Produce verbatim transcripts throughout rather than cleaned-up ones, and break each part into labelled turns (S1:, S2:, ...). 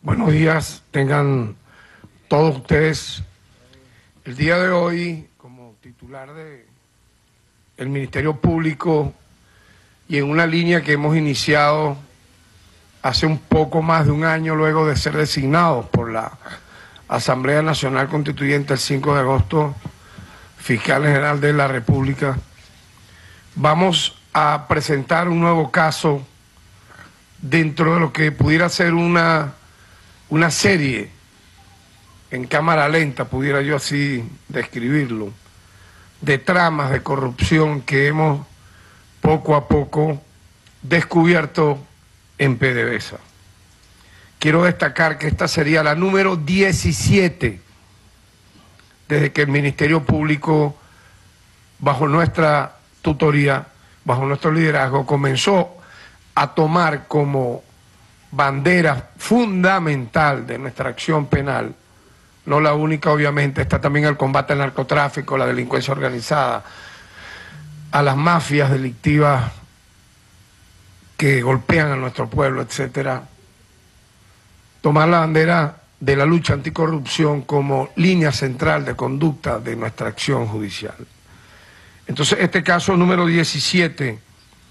S1: Buenos días, tengan todos ustedes. El día de hoy, como titular de el Ministerio Público y en una línea que hemos iniciado hace un poco más de un año luego de ser designados por la Asamblea Nacional Constituyente el cinco de agosto, Fiscal General de la República, vamos a presentar un nuevo caso dentro de lo que pudiera ser una, una serie en cámara lenta, pudiera yo así describirlo, de tramas de corrupción que hemos poco a poco descubierto en PDVSA. Quiero destacar que esta sería la número diecisiete desde que el Ministerio Público, bajo nuestra tutoría, bajo nuestro liderazgo, comenzó a tomar como bandera fundamental de nuestra acción penal, no la única obviamente, está también el combate al narcotráfico, la delincuencia organizada, a las mafias delictivas que golpean a nuestro pueblo, etcétera. Tomar la bandera de la lucha anticorrupción como línea central de conducta de nuestra acción judicial. Entonces, este caso número diecisiete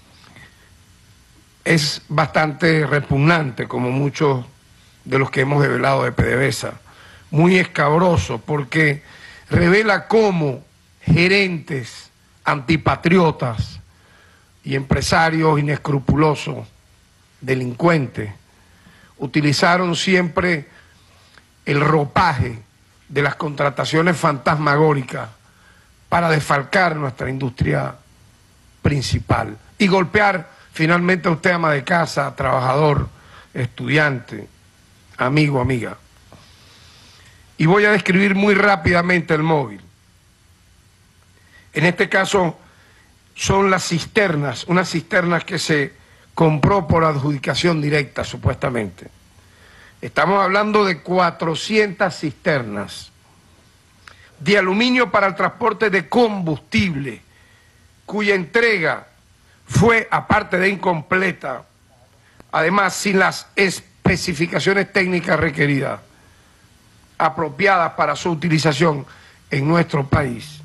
S1: es bastante repugnante, como muchos de los que hemos develado de PDVSA, muy escabroso, porque revela cómo gerentes antipatriotas y empresarios inescrupulosos, delincuentes, utilizaron siempre el ropaje de las contrataciones fantasmagóricas para desfalcar nuestra industria principal y golpear finalmente a usted, ama de casa, trabajador, estudiante, amigo, amiga. Y voy a describir muy rápidamente el móvil. En este caso son las cisternas, unas cisternas que se compró por adjudicación directa, supuestamente. Estamos hablando de cuatrocientas cisternas de aluminio para el transporte de combustible, cuya entrega fue, aparte de incompleta, además sin las especificaciones técnicas requeridas, apropiadas para su utilización en nuestro país,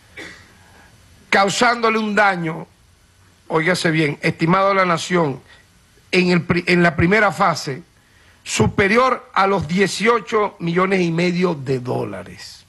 S1: causándole un daño, óigase bien, estimado a la nación, en, el, en la primera fase, superior a los dieciocho millones y medio de dólares.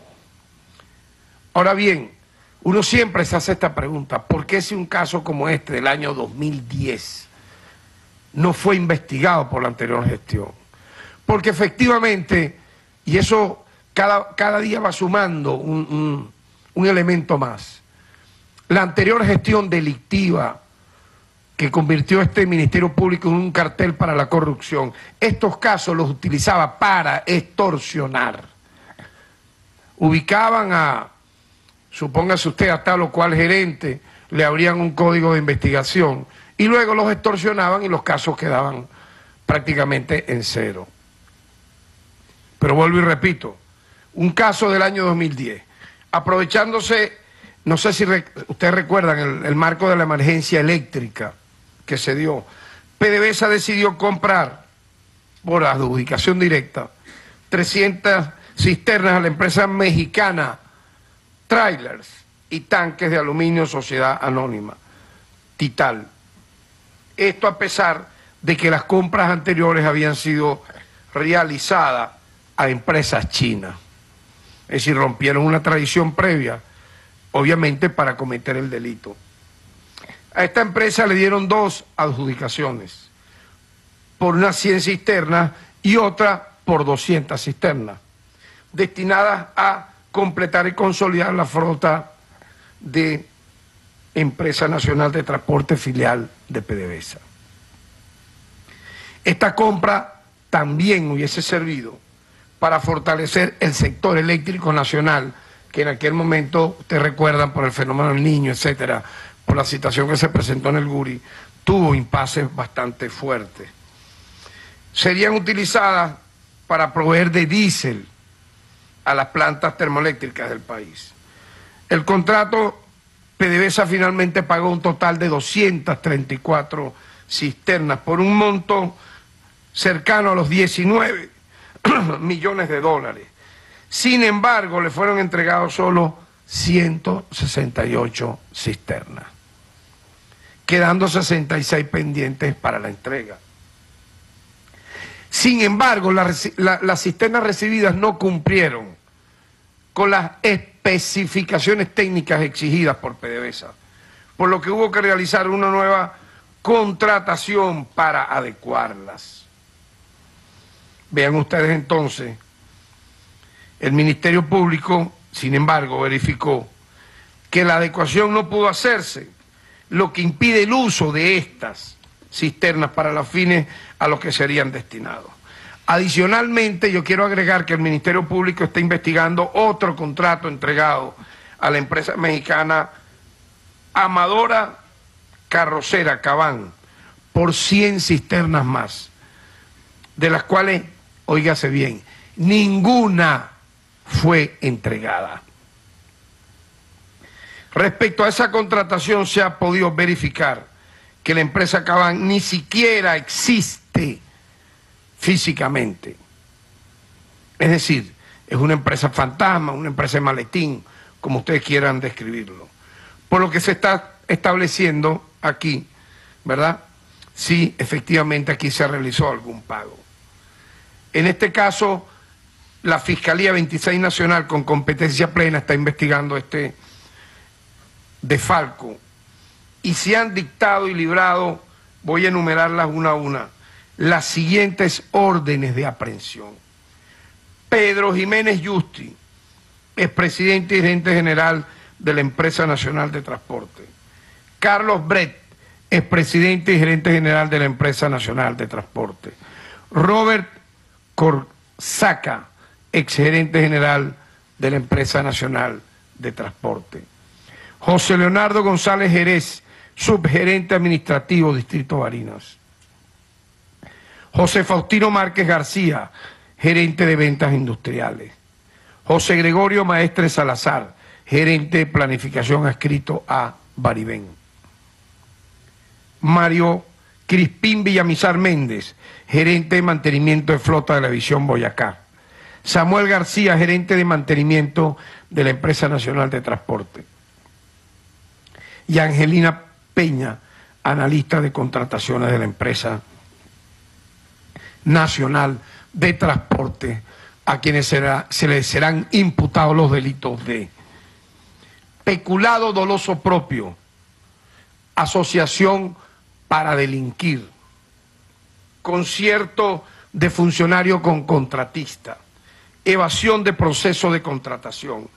S1: Ahora bien, uno siempre se hace esta pregunta: ¿por qué si un caso como este del año dos mil diez no fue investigado por la anterior gestión? Porque efectivamente, y eso cada, cada día va sumando un, un, un elemento más, la anterior gestión delictiva que convirtió este Ministerio Público en un cartel para la corrupción, estos casos los utilizaba para extorsionar. Ubicaban a, supóngase usted, a tal o cual gerente, le abrían un código de investigación y luego los extorsionaban y los casos quedaban prácticamente en cero. Pero vuelvo y repito, un caso del año dos mil diez, aprovechándose, no sé si rec ustedes recuerdan el, el marco de la emergencia eléctrica que se dio, PDVSA decidió comprar por adjudicación directa trescientas cisternas a la empresa mexicana Trailers y Tanques de Aluminio Sociedad Anónima, Tital. Esto a pesar de que las compras anteriores habían sido realizadas a empresas chinas. Es decir, rompieron una tradición previa, obviamente para cometer el delito. A esta empresa le dieron dos adjudicaciones, por unas cien cisternas y otra por doscientas cisternas, destinadas a completar y consolidar la flota de Empresa Nacional de Transporte filial de PDVSA. Esta compra también hubiese servido para fortalecer el sector eléctrico nacional, que en aquel momento, ustedes recuerdan, por el fenómeno del Niño, etcétera, por la situación que se presentó en el Guri, tuvo impases bastante fuertes. Serían utilizadas para proveer de diésel a las plantas termoeléctricas del país. El contrato, PDVSA finalmente pagó un total de doscientas treinta y cuatro cisternas por un monto cercano a los diecinueve millones de dólares. Sin embargo, le fueron entregados solo ciento sesenta y ocho cisternas, quedando sesenta y seis pendientes para la entrega. Sin embargo, la, la, las cisternas recibidas no cumplieron con las especificaciones técnicas exigidas por PDVSA, por lo que hubo que realizar una nueva contratación para adecuarlas. Vean ustedes entonces, el Ministerio Público, sin embargo, verificó que la adecuación no pudo hacerse, lo que impide el uso de estas cisternas para los fines a los que serían destinados. Adicionalmente, yo quiero agregar que el Ministerio Público está investigando otro contrato entregado a la empresa mexicana Amadora Carrocera Cabán por cien cisternas más, de las cuales, óigase bien, ninguna fue entregada. Respecto a esa contratación se ha podido verificar que la empresa Cabán ni siquiera existe físicamente. Es decir, es una empresa fantasma, una empresa de maletín, como ustedes quieran describirlo. Por lo que se está estableciendo aquí, ¿verdad? Si efectivamente aquí se realizó algún pago. En este caso, la Fiscalía veintiséis Nacional, con competencia plena, está investigando este desfalco y se han dictado y librado, voy a enumerarlas una a una, las siguientes órdenes de aprehensión. Pedro Jiménez Yusti, expresidente y gerente general de la Empresa Nacional de Transporte. Carlos Brett, expresidente y gerente general de la Empresa Nacional de Transporte. Robert Corsaca, exgerente general de la Empresa Nacional de Transporte. José Leonardo González Jerez, subgerente administrativo, Distrito Barinas. José Faustino Márquez García, gerente de ventas industriales. José Gregorio Maestre Salazar, gerente de planificación adscrito a Baribén. Mario Crispín Villamizar Méndez, gerente de mantenimiento de flota de la División Boyacá. Samuel García, gerente de mantenimiento de la Empresa Nacional de Transporte. Y Angelina Peña, analista de contrataciones de la Empresa Nacional de Transporte, a quienes será, se les serán imputados los delitos de peculado doloso propio, asociación para delinquir, concierto de funcionario con contratista, evasión de proceso de contratación.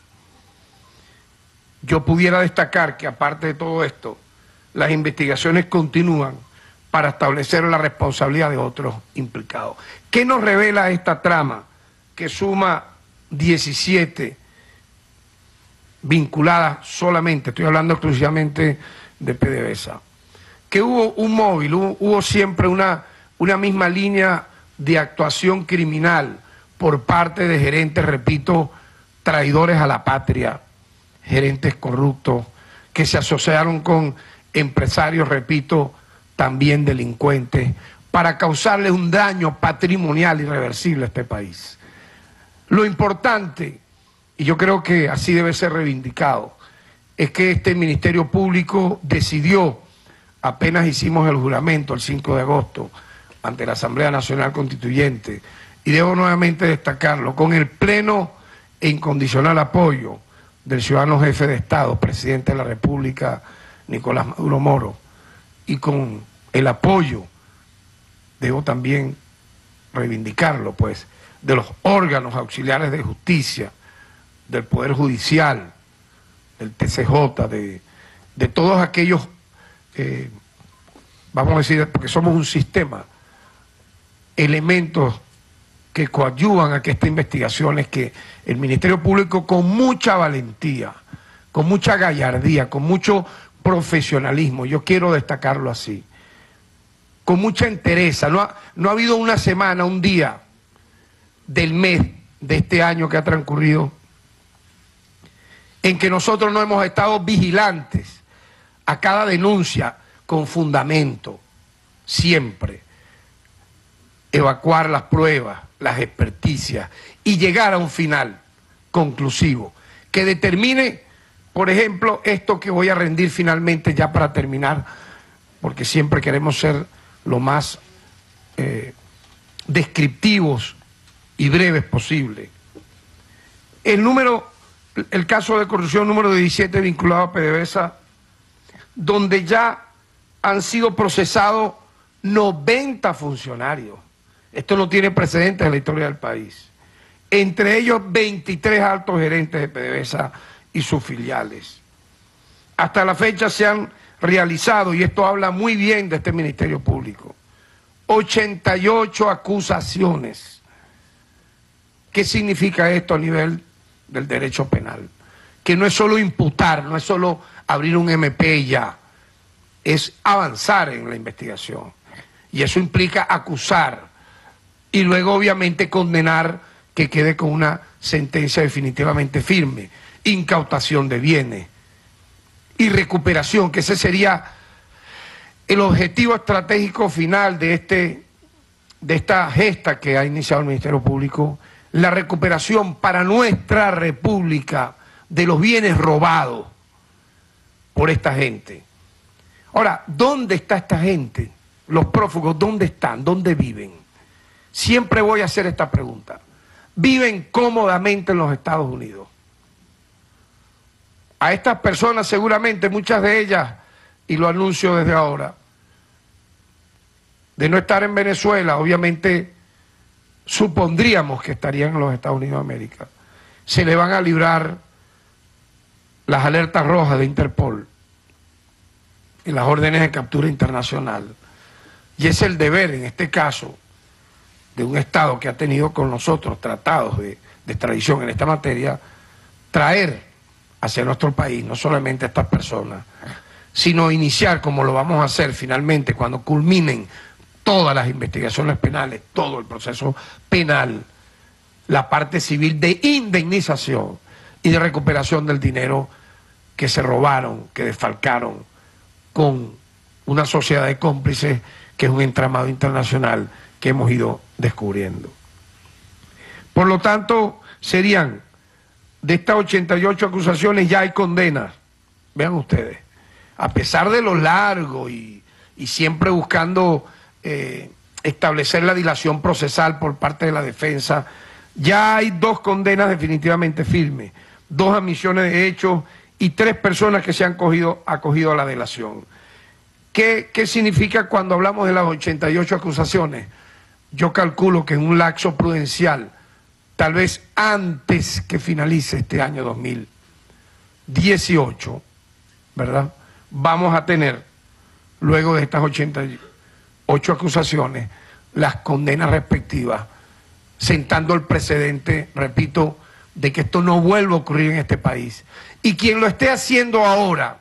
S1: Yo pudiera destacar que aparte de todo esto, las investigaciones continúan para establecer la responsabilidad de otros implicados. ¿Qué nos revela esta trama que suma diecisiete vinculadas solamente, estoy hablando exclusivamente de PDVSA? Que hubo un móvil, hubo, hubo siempre una, una misma línea de actuación criminal por parte de gerentes, repito, traidores a la patria, gerentes corruptos, que se asociaron con empresarios, repito, también delincuentes, para causarle un daño patrimonial irreversible a este país. Lo importante, y yo creo que así debe ser reivindicado, es que este Ministerio Público decidió, apenas hicimos el juramento el cinco de agosto, ante la Asamblea Nacional Constituyente, y debo nuevamente destacarlo, con el pleno e incondicional apoyo del ciudadano jefe de Estado, presidente de la República, Nicolás Maduro Moro, y con el apoyo, debo también reivindicarlo, pues, de los órganos auxiliares de justicia, del Poder Judicial, del T C J, de, de todos aquellos, eh, vamos a decir, porque somos un sistema, elementos que coadyuvan a que esta investigación es que el Ministerio Público, con mucha valentía, con mucha gallardía, con mucho profesionalismo, yo quiero destacarlo así, con mucha entereza, no ha, no ha habido una semana, un día del mes de este año que ha transcurrido en que nosotros no hemos estado vigilantes a cada denuncia con fundamento, siempre. evacuar las pruebas, las experticias y llegar a un final conclusivo que determine, por ejemplo, esto que voy a rendir finalmente ya para terminar, porque siempre queremos ser lo más eh, descriptivos y breves posible. El número, el caso de corrupción número diecisiete vinculado a PDVSA, donde ya han sido procesados noventa funcionarios. Esto no tiene precedentes en la historia del país. Entre ellos veintitrés altos gerentes de PDVSA y sus filiales. Hasta la fecha se han realizado, y esto habla muy bien de este Ministerio Público, ochenta y ocho acusaciones. ¿Qué significa esto a nivel del derecho penal? Que no es solo imputar, no es solo abrir un M P ya, es avanzar en la investigación. Y eso implica acusar y luego obviamente condenar, que quede con una sentencia definitivamente firme, incautación de bienes y recuperación, que ese sería el objetivo estratégico final de, este, de esta gesta que ha iniciado el Ministerio Público, la recuperación para nuestra república de los bienes robados por esta gente. Ahora, ¿dónde está esta gente? Los prófugos, ¿dónde están? ¿Dónde viven? Siempre voy a hacer esta pregunta. Viven cómodamente en los Estados Unidos. A estas personas seguramente, muchas de ellas, y lo anuncio desde ahora, de no estar en Venezuela, obviamente supondríamos que estarían en los Estados Unidos de América. Se le van a librar las alertas rojas de Interpol y las órdenes de captura internacional. Y es el deber, en este caso, de un Estado que ha tenido con nosotros tratados de, de extradición en esta materia, traer hacia nuestro país no solamente a estas personas, sino iniciar, como lo vamos a hacer finalmente, cuando culminen todas las investigaciones penales, todo el proceso penal, la parte civil de indemnización y de recuperación del dinero que se robaron, que desfalcaron con una sociedad de cómplices que es un entramado internacional que hemos ido descubriendo. Por lo tanto, serían, de estas ochenta y ocho acusaciones ya hay condenas, vean ustedes, a pesar de lo largo y, y siempre buscando eh, establecer la dilación procesal por parte de la defensa, ya hay dos condenas definitivamente firmes, dos admisiones de hechos y tres personas que se han cogido, acogido a la delación. ¿Qué, ¿Qué significa cuando hablamos de las ochenta y ocho acusaciones? Yo calculo que en un lapso prudencial, tal vez antes que finalice este año dos mil dieciocho, ¿verdad?, vamos a tener, luego de estas ochenta y ocho acusaciones, las condenas respectivas, sentando el precedente, repito, de que esto no vuelva a ocurrir en este país. Y quien lo esté haciendo ahora,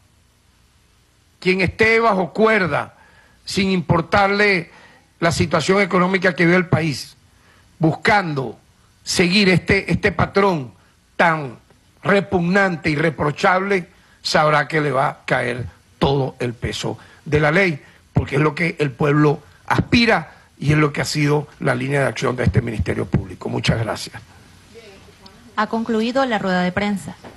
S1: quien esté bajo cuerda, sin importarle la situación económica que vive el país, buscando seguir este, este patrón tan repugnante y reprochable, sabrá que le va a caer todo el peso de la ley, porque es lo que el pueblo aspira y es lo que ha sido la línea de acción de este Ministerio Público. Muchas gracias.
S2: Ha concluido la rueda de prensa.